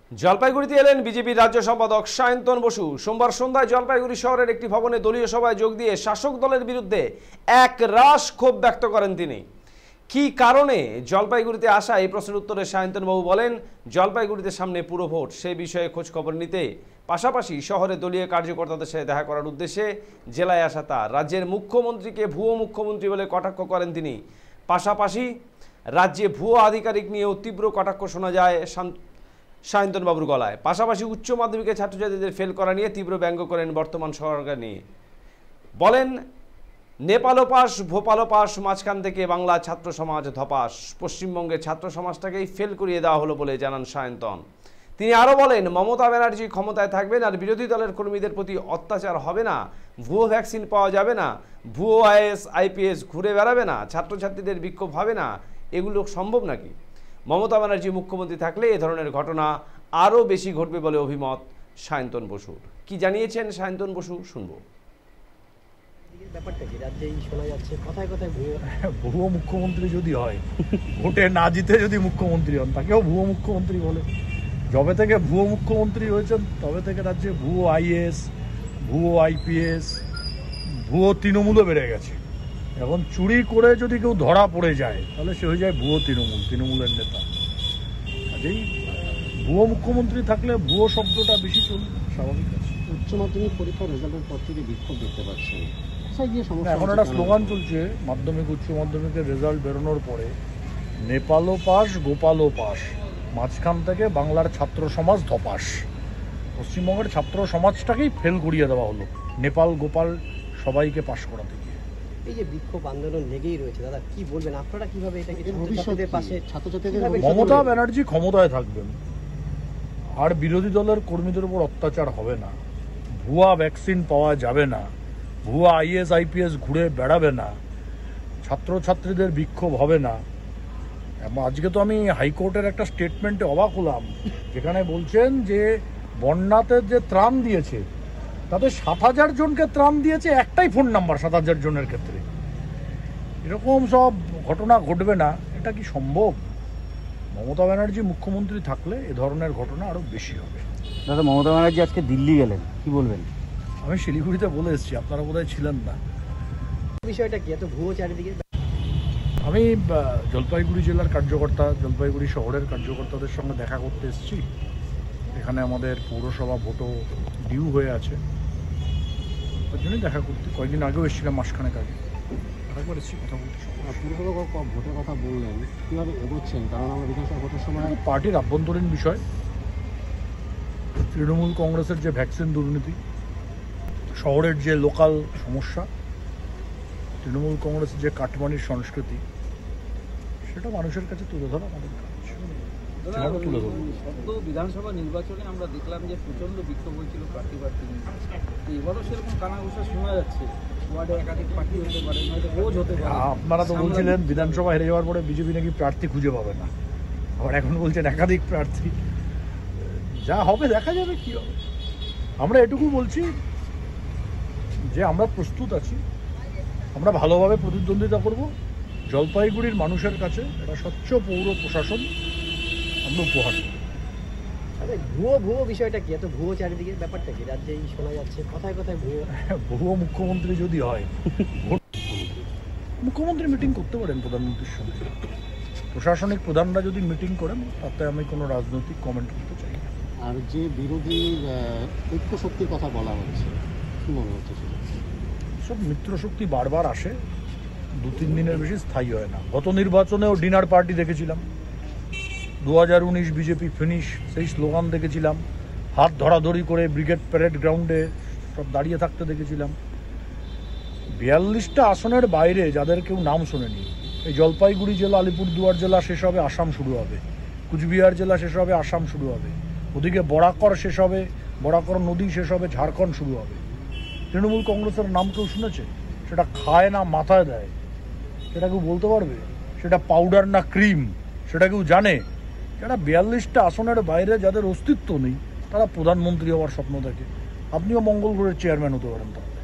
জলপাইগুড়িতে এলেন বিজেপির রাজ্য সম্পাদক সায়ন্তন বসু। সোমবার সন্ধ্যায় জলপাইগুড়ি শহরের একটি ভবনে দলীয় সভায় যোগ দিয়ে শাসক দলের বিরুদ্ধে এক রাশ ক্ষোভ ব্যক্ত করেন তিনি। কি কারণে জলপাইগুড়িতে আসা এই প্রশ্নের উত্তরে সায়ন্তনবাবু বলেন, জলপাইগুড়িতে সামনে পুরো ভোট, সেই বিষয়ে খোঁজখবর নিতে, পাশাপাশি শহরে দলীয় কার্যকর্তাদের সাথে দেখা করার উদ্দেশ্যে জেলায় আসা তার। রাজ্যের মুখ্যমন্ত্রীকে ভুয়ো মুখ্যমন্ত্রী বলে কটাক্ষ করেন তিনি। পাশাপাশি রাজ্যে ভুয়ো আধিকারিক নিয়েও তীব্র কটাক্ষ শোনা যায় সায়ন্তনবাবুর গলায়। পাশাপাশি উচ্চ মাধ্যমিকে ছাত্রছাত্রীদের ফেল করা নিয়ে তীব্র ব্যঙ্গ করেন বর্তমান সরকার নিয়ে। বলেন, নেপালও পাস, ভোপালও পাস, মাঝখান থেকে বাংলা ছাত্র সমাজ ধপাস। পশ্চিমবঙ্গের ছাত্র সমাজটাকেই ফেল করিয়ে দেওয়া হলো বলে জানান সায়ন্তন। তিনি আরও বলেন, মমতা ব্যানার্জি ক্ষমতায় থাকবেন আর বিরোধী দলের কর্মীদের প্রতি অত্যাচার হবে না, ভুয়ো ভ্যাকসিন পাওয়া যাবে না, ভুয়ো আইএস আইপিএস ঘুরে বেড়াবে না, ছাত্রছাত্রীদের বিক্ষোভ হবে না। এগুলো সম্ভব নাকি? মমতা ব্যানার্জি মুখ্যমন্ত্রী থাকলে এ ধরনের ঘটনা আরও বেশি ঘটবে বলে অভিমত সায়ন্তন বসুর। কি জানিয়েছেন সায়ন্তন বসু, শুনবো। ভুয়ো মুখ্যমন্ত্রী যদি হয়, ভোটে না জিতে যদি মুখ্যমন্ত্রী হন, তাকেও ভুয়ো মুখ্যমন্ত্রী বলে। যবে থেকে ভুয়ো মুখ্যমন্ত্রী হয়েছেন তবে থেকে রাজ্যে ভুয়ো আইএস, ভুয়ো আইপিএস, ভুয়ো তৃণমূলও বেড়ে গেছে। এখন চুরি করে যদি কেউ ধরা পড়ে যায় তাহলে সে হয়ে যায় ভুয়ো তৃণমূলের নেতা। কাজেই ভুয়ো মুখ্যমন্ত্রী থাকলে ভুয়ো শব্দটা বেশি চলবে, স্বাভাবিক আছে। উচ্চ মাধ্যমিক পরীক্ষার রেজাল্টের পর থেকে বিক্ষোভ দেখতে পাচ্ছেন, এখন একটা স্লোগান চলছে মাধ্যমিক উচ্চ মাধ্যমিকের রেজাল্ট বেরোনোর পরে, নেপালও পাস, গোপালও পাস, মাঝখান থেকে বাংলার ছাত্র সমাজ ধপাস। পশ্চিমবঙ্গের ছাত্র সমাজটাকেই ফেল করিয়ে দেওয়া হলো নেপাল গোপাল সবাইকে পাশ করাতে গিয়ে। এই যে বিক্ষোভ আন্দোলন লেগেই রয়েছে, দাদা কি বলবেন, আপনারা কিভাবে এটাকে ভবিষ্যতের পাশে ছাত্রছাত্রীদের? মমতা ব্যানার্জি ক্ষমতায় থাকবেন আর বিরোধী দলের কর্মীদের উপর অত্যাচার হবে না, ভুয়া ভ্যাকসিন পাওয়া যাবে না, ভুয়া আইএস আইপিএস ঘুরে বেড়াবে না, ছাত্রছাত্রীদের বিক্ষোভ হবে না। আজকে তো আমি হাইকোর্টের একটা স্টেটমেন্টে অবাক হলাম, যেখানে বলছেন যে বন্যাতে যে ত্রাণ দিয়েছে তাতে 7,000 জনকে ত্রাণ দিয়েছে, একটাই ফোন নাম্বার 7,000 জনের ক্ষেত্রে। এরকম সব ঘটনা ঘটবে না, এটা কি সম্ভব? মমতা ব্যানার্জি মুখ্যমন্ত্রী থাকলে এ ধরনের ঘটনা আরো বেশি হবে। দাদা, মমতা ব্যানার্জি আজকে দিল্লি গেলেন, কি বলবেন? আমি শিলিগুড়িতে বলে এসেছি, আপনারা বোধহয় ছিলেন না। বিষয়টা কি এত ভুয়ো চারিদিকে? আমি জলপাইগুড়ি জেলার কার্যকর্তা, জলপাইগুড়ি শহরের কার্যকর্তাদের সঙ্গে দেখা করতে এসেছি। এখানে আমাদের পৌরসভা ভোটও ডিউ হয়ে আছে, তার জন্যই দেখা করতে। কয়েকদিন আগেও এসেছিলাম, মাসখানেক আগে, আরেকবার এসেছি কথা বলতে। পৌরসভা ভোটের কথা বললেন, কীভাবে এগোচ্ছেন? কারণ আমরা বিধানসভা ভোটের সময় পার্টির আভ্যন্তরীণ বিষয়, তৃণমূল কংগ্রেসের যে ভ্যাকসিন দুর্নীতি, শহরের যে লোকাল সমস্যা, তৃণমূল কংগ্রেসের যে কাটমানির সংস্কৃতি, সেটা মানুষের কাছে তুলে ধরা আমাদের কাজ। তুলে ধরুন। সদ্য বিধানসভা নির্বাচনে আমরা দেখলাম যে প্রচণ্ড বিক্ষোভ হয়েছিল প্রার্থী এবারও সেরকম কানাঘুষা শোনা যাচ্ছে, ওয়ার্ডে একাধিক প্রার্থী হতে পারে, নয়তো রোজ হতে পারে। আপনারা তো বলছিলেন বিধানসভা হেরে যাওয়ার পরে বিজেপি নাকি প্রার্থী খুঁজে পাবে না, আবার এখন বলছেন একাধিক প্রার্থী। যা হবে দেখা যাবে কি হবে। আমরা এটুকু বলছি যে আমরা প্রস্তুত আছি, আমরা ভালোভাবে প্রতিদ্বন্দ্বিতা করব। জলপাইগুড়ির মানুষের কাছে একটা স্বচ্ছ পৌর প্রশাসন আমরা উপহার দেব। ভুয়ো বিষয়টা কি এত ভুয়ো চারিদিকে? ব্যাপারটা কি রাজ্যেই শোনা যাচ্ছে, কথায় কথায় ভুয়ো? ভুয়ো মুখ্যমন্ত্রী যদি হয়, মুখ্যমন্ত্রী মিটিং করতে পারেন প্রধানমন্ত্রীর সঙ্গে, প্রশাসনিক প্রধানরা যদি মিটিং করেন, তাতে আমি কোনো রাজনৈতিক কমেন্ট করতে চাই না। আর যে বিরোধী ঐক্য শক্তির কথা বলা হচ্ছে, কি মনে হচ্ছে? সব মিত্রশক্তি বারবার আসে, 2-3 দিনের বেশি স্থায়ী হয় না। গত নির্বাচনেও ডিনার পার্টি দেখেছিলাম, 2019 বিজেপি ফিনিশ, সেই স্লোগান দেখেছিলাম, হাত ধরাধরি করে ব্রিগেড প্যারেড গ্রাউন্ডে সব দাঁড়িয়ে থাকতে দেখেছিলাম। 42টা আসনের বাইরে যাদের কেউ নাম শোনেনি, এই জলপাইগুড়ি জেলা, আলিপুরদুয়ার জেলা শেষ হবে, আসাম শুরু হবে, কুচবিহার জেলা শেষ হবে, আসাম শুরু হবে, ওদিকে বরাকর শেষ হবে, বরাকর নদী শেষ হবে, ঝাড়খণ্ড শুরু হবে। তৃণমূল কংগ্রেসের নাম কেউ শুনেছে? সেটা খায় না মাথায় দেয়, সেটা কেউ বলতে পারবে? সেটা পাউডার না ক্রিম, সেটা কেউ জানে? যারা 42টা আসনের বাইরে যাদের অস্তিত্ব নেই, তারা প্রধানমন্ত্রী হওয়ার স্বপ্ন দেখে। আপনিও মঙ্গল গ্রহের চেয়ারম্যান হতে পারেন।